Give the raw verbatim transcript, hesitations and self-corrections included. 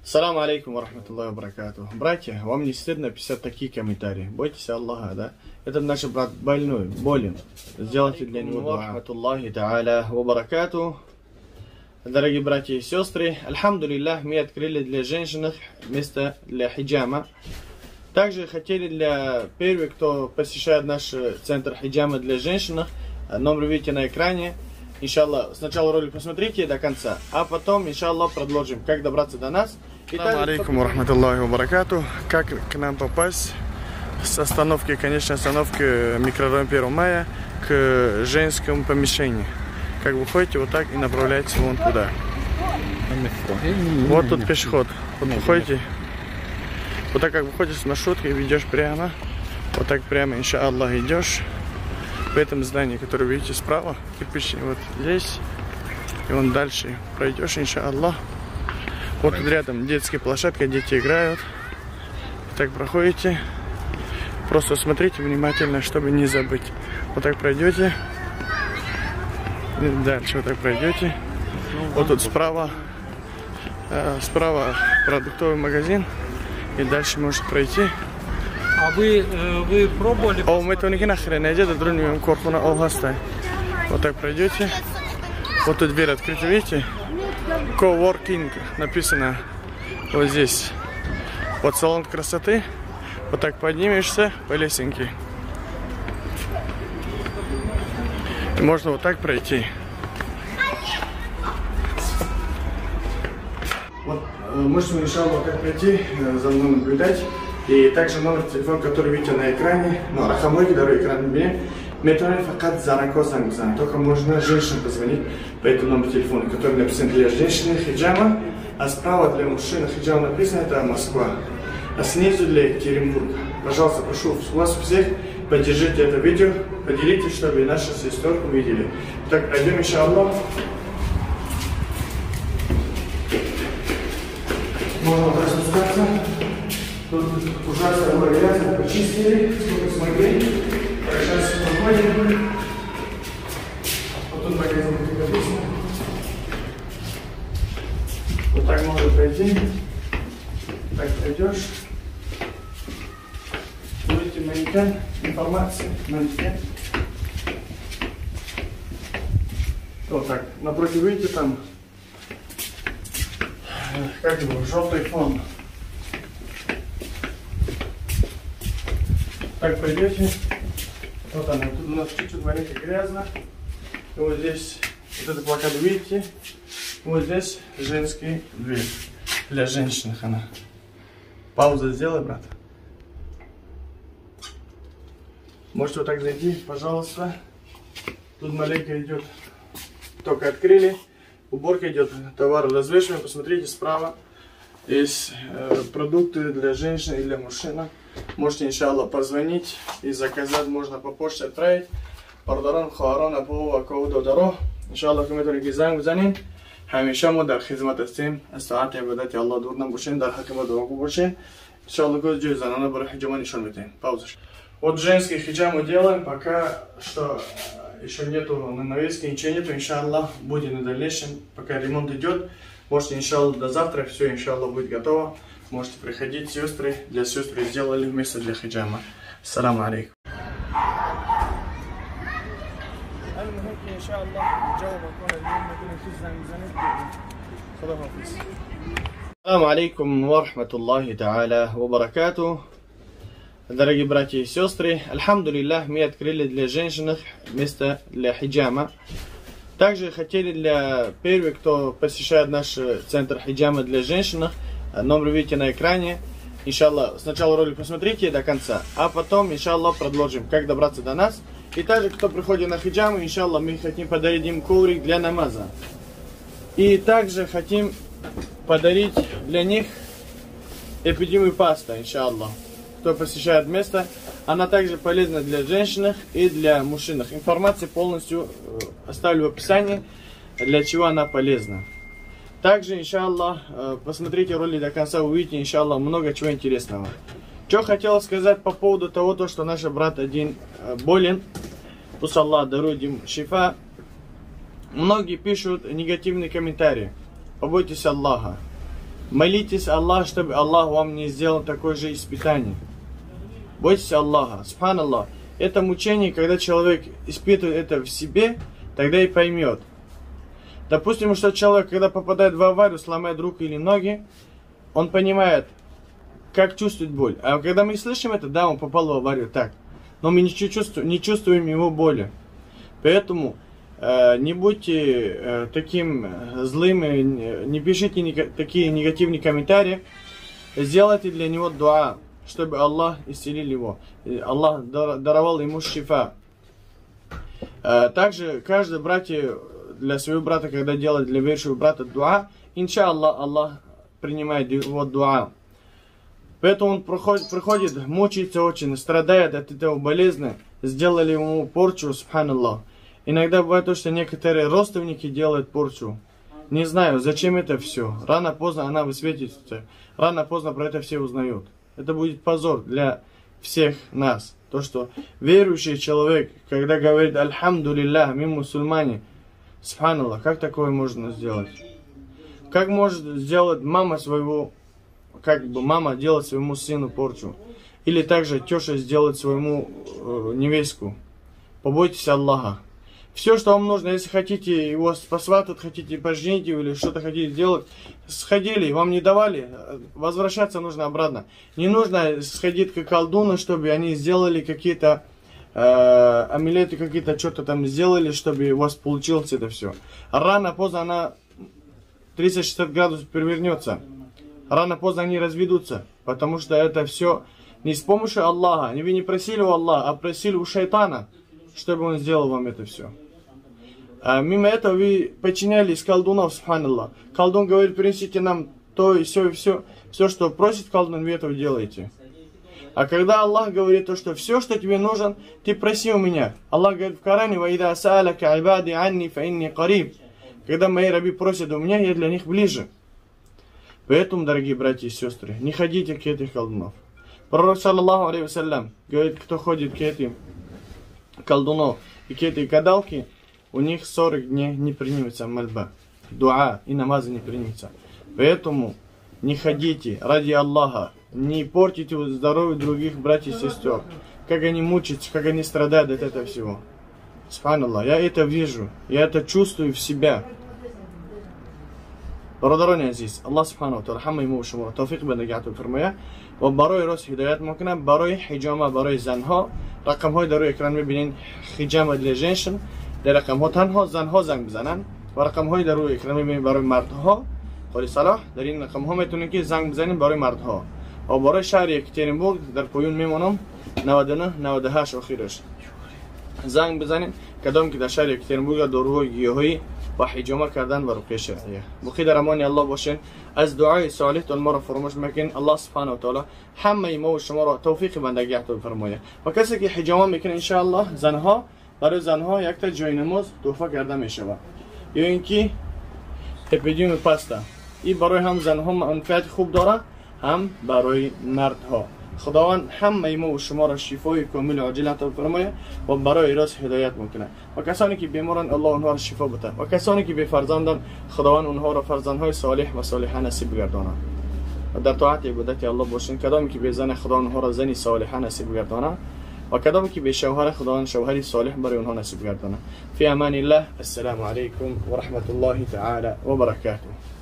Ассаламу алейкум ва рахматуллахи ва баракатуху. Братья, вам не стыдно писать такие комментарии? Бойтесь Аллаха, да? Этот наш брат больной, болен. Сделайте для него дуа. Рахматуллахи та'аля ва баракатуху. Дорогие братья и сестры, альхамдулиллах, мы открыли для женщин место для хиджама. Также хотели для первых, кто посещает наш центр хиджама для женщин, номер видите на экране. Иншаллах, сначала ролик посмотрите до конца, а потом, иншаллах, продолжим, как добраться до нас. Ассаламу алейкум ва рахматуллахи ва баракатуху. Как к нам попасть с остановки, конечной остановки микрорайон первого мая к женскому помещению. Как выходите вот так и направляетесь вон туда. Вот тут пешеход. Вот выходите. Вот так как выходишь с маршруткой, ведешь прямо. Вот так прямо, иншаллах, идешь. В этом здании, которое видите справа, кирпичный, вот здесь. И вон дальше пройдешь, иншаллах. Вот тут рядом детская площадка, дети играют. Так проходите. Просто смотрите внимательно, чтобы не забыть. Вот так пройдете. И дальше вот так пройдете. Вот тут справа. Э, справа продуктовый магазин. И дальше можете пройти. А вы, вы пробовали? О, мы то не нахрен найдет, а другим корпуна олгаста. Вот так пройдете. Вот тут дверь открыта, видите? Coworking написано вот здесь. Вот салон красоты. Вот так поднимешься по лесенке. И можно вот так пройти. Вот можете, иншаллах, как пройти, за мной наблюдать. И также номер телефона, который видите на экране. Ну, рахамлыки, дорогой экран мне. Метроид факат зарако сангзан. Только можно женщине позвонить по этому номеру телефона, который написан для женщины хиджама, а справа для мужчины хиджама написано это Москва, а снизу для Екатеринбурга. Пожалуйста, прошу вас всех, поддержите это видео, поделитесь, чтобы наши сестры увидели. Так, пойдем, иншаллах. Можно вот спускаться. Тут ужасно было грязно, почистили, сколько смогли. Сейчас выходим. Вот тут магазин написано. Вот так можно пройти. Так пройдешь. Будете манекен, информация, манекен. Вот так. Напротив видите там, как его, желтый фон. Так пройдете. Вот она, тут у нас чуть-чуть маленько грязно. И вот здесь, вот этот плакат видите, вот здесь женский дверь. Для женщин она. Паузу сделай, брат. Можете вот так зайти, пожалуйста. Тут маленько идет, только открыли. Уборка идет, товар развешиваем, посмотрите справа. Есть э, продукты для женщин и для мужчин. Можете, иншаллах, позвонить и заказать, можно по почте отправить. Пардаран Хуарана по Акауду Даро. Иншаллах, мы только гизаем заним. Хамиша мы дар хизмат астим. Астаат ибадати Аллах дур нам бушин, дар хакима дураку бушин. Иншаллах, год джой занана бара хиджама нишон битаем. Пауза. Вот женский хиджам делаем, пока что еще нету на навеске, ничего нету. Иншаллах, будет на дальнейшем, пока ремонт идет. Можете, иншаллах, до завтра все, иншаллах, будет готово. Можете приходить, сестры. Для сестры сделали место для хиджама. Ассаламу алейкум. Ассаламу алейкум ва рахматуллахи та'аля ва баракатуху. Дорогие братья и сестры, альхамдулиллах, мы открыли для женщин место для хиджама. Также хотели для первых, кто посещает наш центр хиджама для женщин, номер видите на экране. Иншаллах, сначала ролик посмотрите до конца, а потом, иншаллах, продолжим, как добраться до нас. И также, кто приходит на хиджаму, иншаллах, мы хотим подарить им коврик для намаза. И также хотим подарить для них эпидемию паста, иншаллах. Кто посещает место, она также полезна для женщин и для мужчин. Информацию полностью оставлю в описании, для чего она полезна. Также, иншаллах, посмотрите ролик до конца, увидите, иншаллах, много чего интересного. Что хотел сказать по поводу того, то, что наш брат один болен. Пусть Аллах дарует им шифа. Многие пишут негативные комментарии. Побойтесь Аллаха. Молитесь Аллах, чтобы Аллах вам не сделал такое же испытание. Бойтесь Аллаха. Субханаллах. Это мучение, когда человек испытывает это в себе, тогда и поймет. Допустим, что человек, когда попадает в аварию, сломает руку или ноги, он понимает, как чувствует боль. А когда мы слышим это, да, он попал в аварию, так. Но мы не чувствуем, не чувствуем его боли. Поэтому э, не будьте э, таким злым, не пишите ни, такие негативные комментарии. Сделайте для него дуа, чтобы Аллах исцелил его. Аллах даровал ему шифа. Э, также каждый братья для своего брата, когда делает для верующего брата дуа, иншаллах, Аллах принимает его дуа. Поэтому он проходит, приходит, мучается очень, страдает от этого болезни, сделали ему порчу, субханаллах. Иногда бывает то, что некоторые родственники делают порчу. Не знаю, зачем это все. Рано-поздно она высветится. Рано-поздно про это все узнают. Это будет позор для всех нас. То, что верующий человек, когда говорит «Альхамду лиллах», мы мусульмане, субханаллах, как такое можно сделать? Как может сделать мама своего, как бы мама делать своему сыну порчу? Или также теща сделать своему э, невестку? Побойтесь Аллаха. Все, что вам нужно, если хотите его посватать, хотите поженить его или что-то хотите сделать, сходили, вам не давали, возвращаться нужно обратно. Не нужно сходить к колдуну, чтобы они сделали какие-то э, амулеты, какие-то что-то там сделали, чтобы у вас получилось это все. Рано-поздно она тридцать шестьдесят градусов перевернется. Рано-поздно они разведутся, потому что это все не с помощью Аллаха. Вы не просили у Аллаха, а просили у шайтана, чтобы он сделал вам это все. А мимо этого вы подчинялись колдунов, субханаллах. Колдун говорит, принесите нам то и все, и все. Все, что просит колдун, вы этого делаете. А когда Аллах говорит то, что все, что тебе нужно, ты проси у меня. Аллах говорит в Коране, «Ваида са'аляка ибади анни фа инни кариб». Когда мои раби просят у меня, я для них ближе. Поэтому, дорогие братья и сестры, не ходите к этим колдунов. Пророк, саллаллаху алейхи вассалям, говорит, кто ходит к этим колдунов и к этой гадалке, у них сорок дней не примется мольба. Дуа и намазы не примется. Поэтому не ходите ради Аллаха, не портите здоровье других братьев и сестер. Как они мучаются, как они страдают от этого всего. Субханаллах, я это вижу, я это чувствую в себя. برادران عزیز الله سبحانه و تعالی همه ما و شما را توفیق بده عطا فرماید و برای راست هدایت میکنه. برای حجامه برای زنها رقم های در روی اکران میبینین. حجامه для женщин در رقم ها تنها زنها زنگ بزنن و رقم های در روی اکران میبینین برای مردها. خالی صلاح در این رقم ها میتونین که زنگ بزنین برای مردها. و برای شهر یکترینبورگ در پایون میمونم نود و نه نود و هشت آخرش زنگ بزنین. کدام که در شهر یکترینبورگ داروهای گیاهی و حجامه کردن و رقیه شرعیه. بخیر در امان الله باشین. از دعای صالحتون ما را فراموش مکن. الله سبحانه و تعالی همه ما و شما را توفیق بندگی عطا فرماید. و کسی که حجامه میکنه ان شاء الله زنها برای زنها یک تا جای نماز تحفه کرده میشه. یا اینکه اپیدیوم پاستا این برای هم زنها منفعت خوب داره هم برای مردها. خداوند همه ما و شما را شفای کامل و عاجل عطا فرماید و برای راست هدایت میکنه. و کسانی که بیمارن الله اونها را شفا بده و کسانی که بی فرزندن خداوند اونها را فرزندهای صالح و صالحه نصیب گرداند. و در طاعت عبادت الله باشین. کدامی که بی زن خداوند اونها را زنی صالحه نصیب گرداند و کدامی که بی شوهر خداوند شوهری صالح برای اونها نصیب گرداند. فی امان الله. السلام علیکم و رحمت الله تعالی و برکاته.